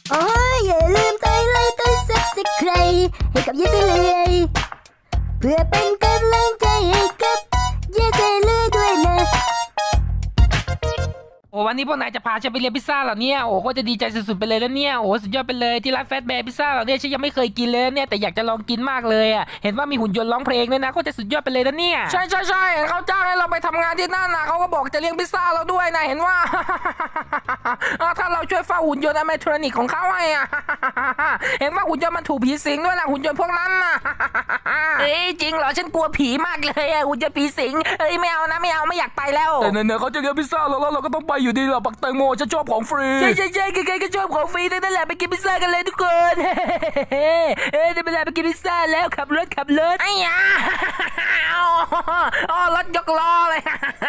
โอ้ยอย่าลืมกดไลค์กด Subscribe ให้กับเยสเลยเพื่อเป็นกำลังใจให้กับเยสเลยด้วยนะโอ้วันนี้พวกนายจะพาฉันไปเรียนพิซซ่าเหรอเนี่ยโอ้ก็จะดีใจสุดๆไปเลยแล้วเนี่ยโอ้สุดยอดไปเลยที่ร้านแฟตแบร์พิซซ่าเหรอเนี่ยฉันยังไม่เคยกินเลยเนี่ยแต่อยากจะลองกินมากเลยอ่ะเห็นว่ามีหุ่นยนต์ร้องเพลงด้วยนะก็จะสุดยอดไปเลยนะเนี่ยใช่เขาจ้างให้เราไปทำงานที่นั่นนะเขาก็บอกจะเลี้ยงพิซซ่าเราด้วยนะเห็นว่าถ้าเราช่วยเฝ้าหุ่นยนต์อเมทรอนิกของเขาให้อ่ะเห็นว่าหุ่นยนต์มันถูกผีสิงด้วยนะหุ่นยนต์พวกนั้นน่ะเอ้จริงเหรอฉันกลัวผีมากเลยอ่ะหุ่นยนต์ผีสิงไม่เอานะไม่อยากไปแล้วแต่เนี่ยเขาจะเลี้ยงพิซซ่าแล้วเราก็ต้องไปอยู่ดีหรอปักแตงโมฉันชอบของฟรีใช่ใครก็ชอบของฟรีนั่นแหละไปกินพิซซ่ากันเลยทุกคน ได้เวลาไปกินพิซซ่าแล้วขับรถไอ้ยารถยกล้อเลย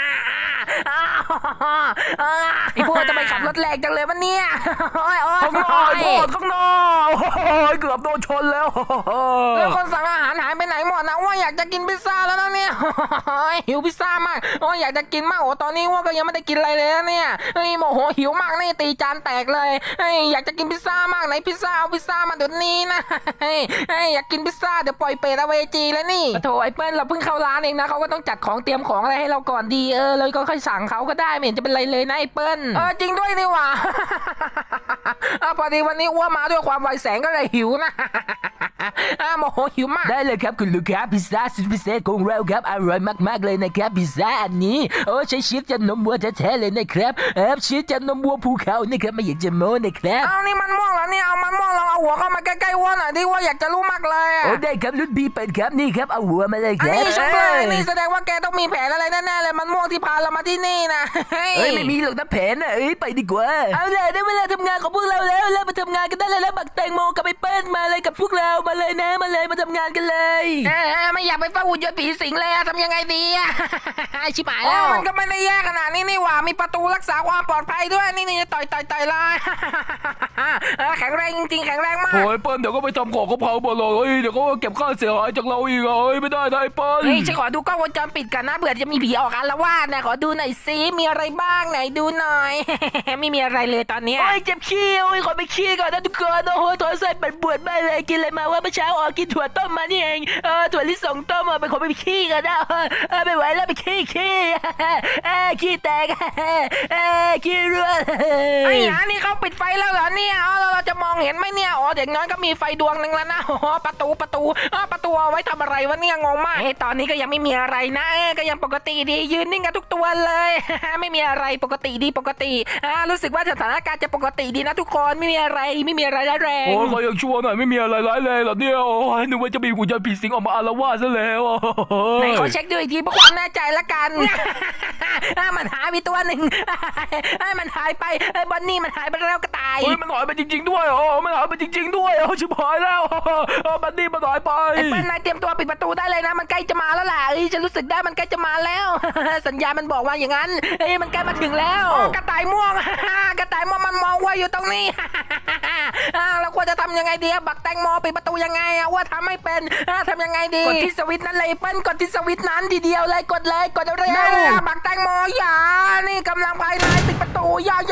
ไอ้พวกจะไปขับรถแรงจังเลยวันนี้ข้างนอกเกือบโดนชนแล้วคนสั่งอาหารหายไปไหนหมดนะว่าอยากจะกินพิซซ่าแล้วนะเนี่ยหิวพิซซ่ามากอยากจะกินมากตอนนี้ว่าก็ยังไม่ได้กินอะไรเลยนะเนี่ยโมโหหิวมากนี่ตีจานแตกเลยอยากจะกินพิซซ่ามากไหนพิซซ่าเอาพิซซ่ามาเดี๋ยวนี้นะอยากกินพิซซ่าเดี๋ยวปล่อยเปรตเวจีแล้วนี่โถไอ้เปิ้ลเราเพิ่งเข้าร้านเองนะเขาก็ต้องจัดของเตรียมของอะไรให้เราก่อนดีเลยก็ค่อยสั่งเขาก็ได้ไม่เห็นจะเป็นไรเลยนะไอ้เปิ้ลจริงด้วยนี่หว่าพอดีวันนี้อ้วนมาด้วยความไวแสงก็เลยหิวนะโมโหหิวมากได้เลยครับคุณลูกค้าพิซซ่าสุดพิเศษของเราครับอร่อยมากๆเลยนะครับพิซซ่าอันนี้ใช้ชีสจากนมวัวแท้ๆเลยนะครับชีสจากนมวัวภูเขานะครับไม่อยากจะโม้นะครับนี่มันม่วงแล้วเนี่ยเอามันม่วงลองเอาหัวเข้ามาใกล้ๆอ้วนหน่อยดิว่าอยากจะรู้มากเลยได้ครับรุ่นพี่เปิดครับนี่ครับเอาหัวมาเลยครับนี่ชมเลยนี่แสดงว่าแกต้องมีแผนอะไรแน่ๆเลยมันม่วงที่พาเรามาที่นี่นะไม่มีหรอกนะแผนไปดีกว่าเอาเลยได้เวลาทำงานของพวกเราแล้วมาทำงานกันได้เลยแล้วบักแตงโมกับไอ้เปิ้ลมาเลยกับพวกเรามาเลยนะมาทำงานกันเลยไม่อยากไปเฝ้าหุ่นยนต์ผีสิงเลยทำยังไงดีชิบหายแล้วมันก็ไม่ได้แย่ขนาดนี้นี่หว่ามีประตูรักษาความปลอดภัยด้วยนี่ต่อยเลยแข็งแรงจริงแข็งแรงมากโอ้ยเปิ้ลเดี๋ยวก็ไปทำของเขาเผาหมดเลยเดี๋ยวก็เก็บค่าเสียหายจากเราอีกไม่ได้นะไอ้เปิ้ลฉันขอดูกล้องวงจรปิดกันนะเผื่อจะมีผีออกอาละวาดนะขอดูหน่อยซิมีอะไรบ้างไหนดูหน่อยไม่มีอะไรเลยตอนนี้เจ็บขี้ขอไปขี้ก่อนนะทุกคนถั่วใส่เป็นบวชไปเลยกินอะไรมาว่าเมื่อเช้ากินถั่วต้มมานี่เองถั่วลิสงต้มไปขอไปขี้กันนะไม่ไหวแล้วไปขี้ขี้แตกขี้รั่วนี่เขาปิดไฟแล้วเหรอเนี่ยเราจะมองเห็นไหมเนี่ยอย่างน้อยก็มีไฟดวงนึงแล้วนะประตูเอาไว้ทำอะไรวะเนี่ยงงมากตอนนี้ก็ยังไม่มีอะไรนะก็ยังปกติดียืนนิ่งกันทุกตัวเลยไม่มีอะไรปกติดีรู้สึกว่าสถานการณ์จะปกติดีนะทุกคนไม่มีอะไรร้ายแรงขอยังชั่วหน่อยไม่มีอะไรร้ายแรงหรอเนี่ยนึกว่าจะมีหุ่นยนต์ผีสิงออกมาอาละวาดซะแล้วไหนขอเช็คดูอีกทีเพื่อความแน่ใจละกันมันหายไปตัวหนึ่งมันหายไปบอนนี่มันหายไปแล้วก็ตายมันหายไปจริงๆด้วยมันหายไปจริงๆด้วยชิบหายแล้วบันนี่มันหายไปเป็นนายเตรียมตัวปิดประตูได้เลยนะมันใกล้จะมาแล้วล่ะฉันรู้สึกได้มันใกล้จะมาแล้วสัญญาณมันบอกว่าอย่างนั้นมันใกล้มาถึงแล้วกระต่ายม่วงมันมองว่าอยู่ตรงนี้เราควรจะทำยังไงดีบักแตงโมปิดประตูยังไงว่าทำไม่เป็นทำยังไงดีกดที่สวิตช์นั่นเลยเปิ้ลกดที่สวิตช์นั้นทีเดียวเลยกดเร็วบักแตงโมอย่านี่กำลังภายในปิดประตูอย่า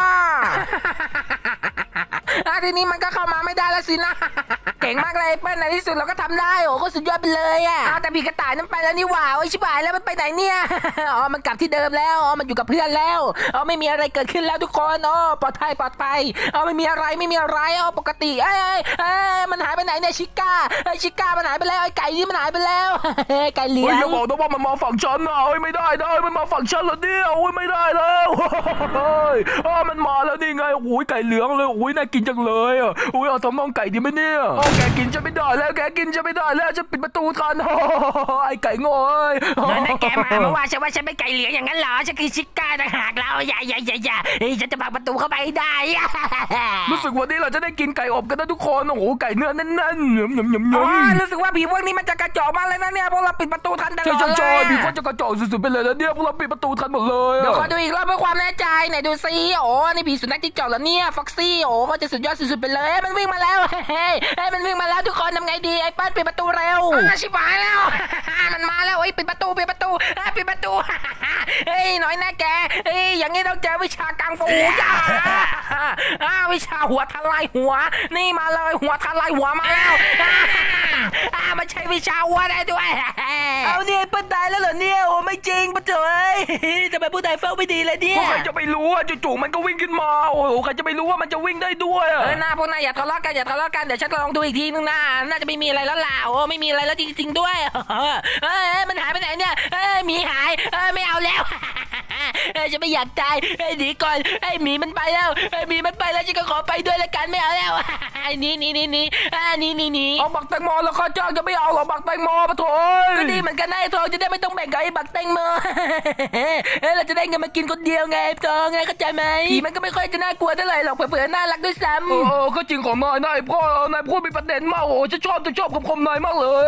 ทีนี้มันก็เข้ามาไม่ได้แล้วสินะเก่งมากเลยเปิ้ลในที่สุดเราก็ทำได้ก็สุดยอดไปเลยแต่ผีกระต่ายนั้นไปแล้วนี่หว่าชิบหายแล้วมันไปไหนเนี่ยมันกลับที่เดิมแล้วมันอยู่กับเพื่อนแล้วไม่มีอะไรเกิดขึ้นแล้วทุกคนปลอดภัยไม่มีอะไรปกติมันหายไปไหนเนี่ยชิก้ามันหายไปแล้วไอ้ไก่นี่มันหายไปแล้วไก่เหลี้ยงอย่าบอกนะว่ามันมาฝั่งฉันนะไม่ได้มันมาฝั่งฉันแล้วเนี่ยไม่ได้แล้วมันมาแล้วนี่ไงไก่เหลืองเลยน่ากินจังเลยเอาทำน้องไก่ดีไหมเนี่ยแกกินจะไม่ได้แล้วจะปิดประตูทันไอ้ไก่งอยนั่นแกมาว่าฉันเป็นไก่เหลืองอย่างนั้นเหรอฉันคือชิก้าต่างหากแล้วอย่าฉันจะผลักประตูเข้าไปได้รู้สึกวันนี้เราจะได้กินไก่อบกันนะทุกคนไก่เนื้อแน่นรู้สึกว่าผีพวกนี้มันจะกระจอกมากเลยนะเนี่ยพวกเราปิดประตูทันตลอดเลยใช่ผีก็จะกระจอกสุดๆไปเลยนะเนี่ยพวกเราปิดประตูทันหมดเลยเดี๋ยวขอดูอีกรอบเพื่อความแน่ใจไหนดูซินี่ผีสุนัขจิ้งจอกแล้วเนี่ยฟ็อกซี่ก็จะสุดยอดสุดๆไปเลยมันวิ่งมาแล้วมันมันวิ่งมาแล้วทุกคนทำไงดีไอ้เปิ้ลปิดประตูเร็วชิบหายแล้ว มันมาแล้วปิดประตูปิดประตูเฮ้ยน้อยแน่แกเฮ้ยอย่างนี้ต้องเจอวิชากังฟูจ้าวิชาหัวทลายหัวนี่มาเลยหัวทลายหัวมาแล้วมันใช้วิชาหัวได้ด้วยเอาเนี่ยเปิ้ลตายแล้วเหรอเนี่ยโอ้ไม่จริงปะเจ๋ยจะไปผู้ใดเฝ้าไม่ดีเลยเนี่ยใครจะไปรู้อ่ะจู่ๆมันก็วิ่งขึ้นมาโอ้โหใครจะไปรู้ว่ามันจะวิ่งได้ด้วยหน้าพวกนายอย่าทะเลาะกันเดี๋ยวฉันลองดูอีกทีนึงน่าจะไม่มีอะไรแล้วล่ะโอ้ไม่มีอะไรแล้วจริงๆด้วยมันหายไปไหนเนี่ยหมีหายไม่เอาแล้วจะไม่อยากตายหนีก่อนหมีมันไปแล้วฉันก็ขอไปด้วยละกันไม่เอาแล้วนี่เอาบักแตงโมแล้วข้าเจ้าจะไม่เอาหรอบักแตงโมปะโถก็ดีเหมือนกันนะไอ้ทองจะได้ไม่ต้องแบ่งกับไอ้บักแตงโมเราจะได้เงินมากินคนเดียวไงทองไงเข้าใจไหมผีมันก็ไม่ค่อยจะน่ากลัวเท่าไหร่หรอกเผื่อน่ารักด้วยซ้ำก็จริงของนายพ่อนายพูดมีประเด็นมากโอ้จะชอบคมนายมากเลย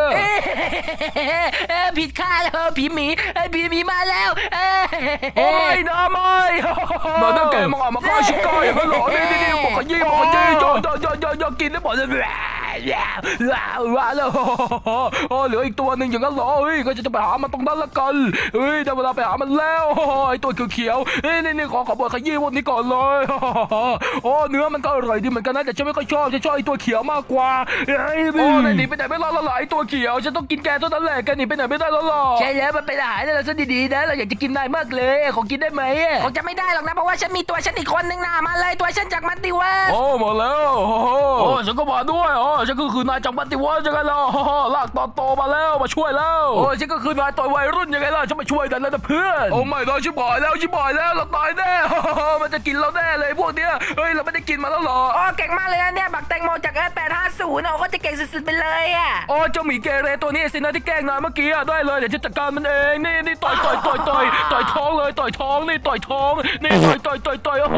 ผิดค่าแล้วผีหมีมาแล้วไม่นะไม่มาตั้งแกมาฆ่าชิคายอย่างนั้นหรอนี่บอกขยี้ยอกินได้หมดเลยว้าแล้วเหลืออีกตัวหนึ่งอย่างนั้นหรอก็จะไปหามันตรงนั้นละกันได้เวลาไปหามันแล้วไอตัวเขียวนี่ขอเปิดขยี้พวกนี้ก่อนเลยเนื้อมันก็อร่อยดีเหมือนกันนะแต่ฉันไม่ค่อยชอบไอตัวเขียวมากกว่าหนีไปไหนไม่รอดละไอตัวเขียวฉันต้องกินแกเท่านั้นแหละแกหนีไปไหนไม่ได้แล้วหรอใช่แล้วมันเป็นอาหารเราซะดีๆนะเราอยากจะกินนายมากเลยของกินได้ไหมคงจะไม่ได้หรอกนะเพราะว่าฉันมีตัวฉันอีกคนนึงนะมาเลยตัวฉันจากมัลติเวิร์สมาแล้วฉันก็มาด้วยฉันก็คือนายจากมัลติเวิร์สยังไงล่ะลากตอนโตมาแล้วมาช่วยแล้วฉันก็คือนายต่อยวัยรุ่นยังไงล่ะฉันมาช่วยกันแล้วนะเพื่อนไม่ได้ชิบหายแล้วเราตายแน่มันจะกินเราแน่เลยพวกเนี้ยเราไม่ได้กินมาแล้วหรอเก่งมากเลยนะเนี่ยบักแตงโมจาก850ก็จะเก่งสุดๆไปเลยเจ้าหมีเกเรตัวนี้สินะที่แกล้งนายเมื่อกี้ได้เลยเดี๋ยวฉันจัดการมันเองนี่ต่อยท้องเลยต่อยท้องนี่ต่อยท้องนี่ต่อยลอย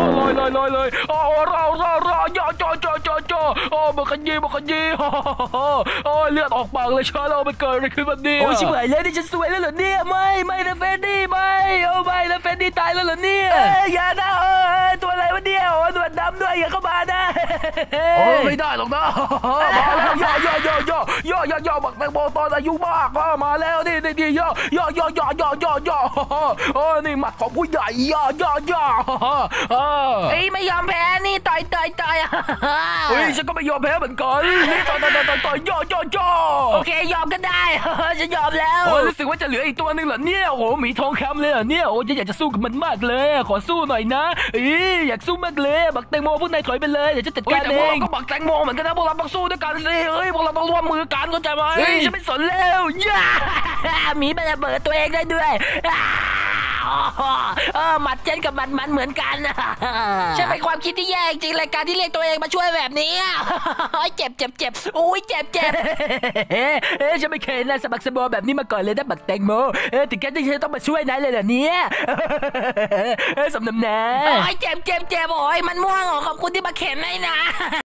ย่อบักขยี้เลือดออกปากเลยเชื่อเราไปเกิดอะไรขึ้นแบบนี้ชิบหายแล้วนี่ฉันสวยแล้วเหรอเนี่ยไม่นะเฟรดดี้ไม่นะเฟรดดี้ตายแล้วเหรอเนี่ยอย่านะตัวอะไรวะเนี่ยหนวดดำด้วยอย่าเข้ามานะไม่ได้หรอกนะมาแล้วย่อบักแตงโมตอนอายุมากมาแล้วนี่ย่อนี่หมัดของผู้ใหญ่ย่อไม่ยอมแพ้นี่ต่อยฉันก็ไม่ยอมแพ้เหมือนกันนี่ต่อยย่อโอเคยอมก็ได้ฉันยอมแล้วรู้สึกว่าจะเหลืออีกตัวนึงเหรอเนี่ยโอ้หมีทองคำเลยเหรอเนี่ยอยากจะสู้กับมันมากเลยขอสู้หน่อยนะอยากสู้มากเลยบักแตงโมพวกนายถอยไปเลยเดี๋ยวจะจัดการเองก็บักแตงโมเหมือนกันนะพวกเราต้องสู้ด้วยกันสิพวกเราต้องร่วมมือกันเข้าใจไหมฉันไม่สนแล้วหมีมันจะเบิดตัวเองได้ด้วยหมัดเจนกับมันเหมือนกันฉันเป็นความคิดที่แย่จริงเลยการที่เรียกตัวเองมาช่วยแบบนี้เจ็บอุ้ยเจ็บฉันไม่เคยนะสมัครสมอแบบนี้มาก่อนเลยนะบักแตงโมถึงแค่ที่ฉันต้องมาช่วยนายเลยเหรอเนี่ยสมน้ำหน้าเจ็บโอ้ยมันม่วงขอบคุณที่มาเข็นให้นะ